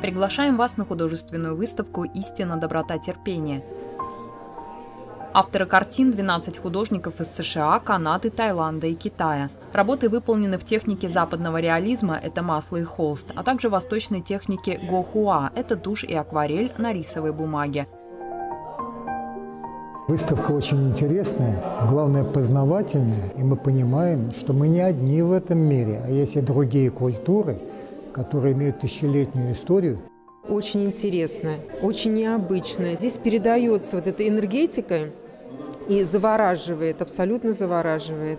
Приглашаем вас на художественную выставку «Истина, доброта, терпение». Авторы картин – 12 художников из США, Канады, Таиланда и Китая. Работы выполнены в технике западного реализма – это масло и холст, а также восточной технике гохуа – это тушь и акварель на рисовой бумаге. Выставка очень интересная, главное познавательная, и мы понимаем, что мы не одни в этом мире, а есть и другие культуры, которые имеют тысячелетнюю историю. Очень интересно, очень необычно. Здесь передается вот эта энергетика и завораживает, абсолютно завораживает.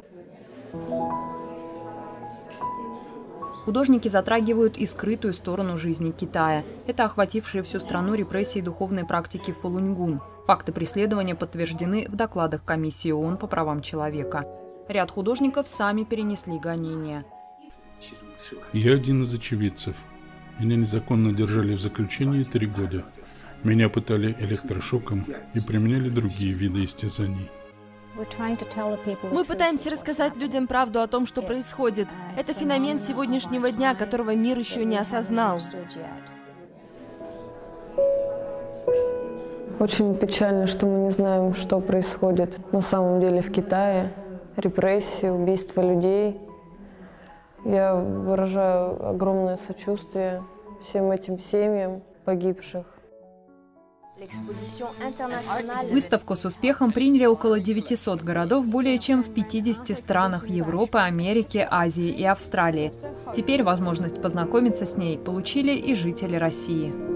Художники затрагивают и скрытую сторону жизни Китая. Это охватившие всю страну репрессии духовной практики Фалуньгун. Факты преследования подтверждены в докладах Комиссии ООН по правам человека. Ряд художников сами перенесли гонения. Я один из очевидцев. Меня незаконно держали в заключении 3 года. Меня пытали электрошоком и применяли другие виды истязаний. Мы пытаемся рассказать людям правду о том, что происходит. Это феномен сегодняшнего дня, которого мир еще не осознал. Очень печально, что мы не знаем, что происходит на самом деле в Китае. Репрессии, убийства людей. Я выражаю огромное сочувствие всем этим семьям погибших. Выставку с успехом приняли около 900 городов более чем в 50 странах Европы, Америки, Азии и Австралии. Теперь возможность познакомиться с ней получили и жители России.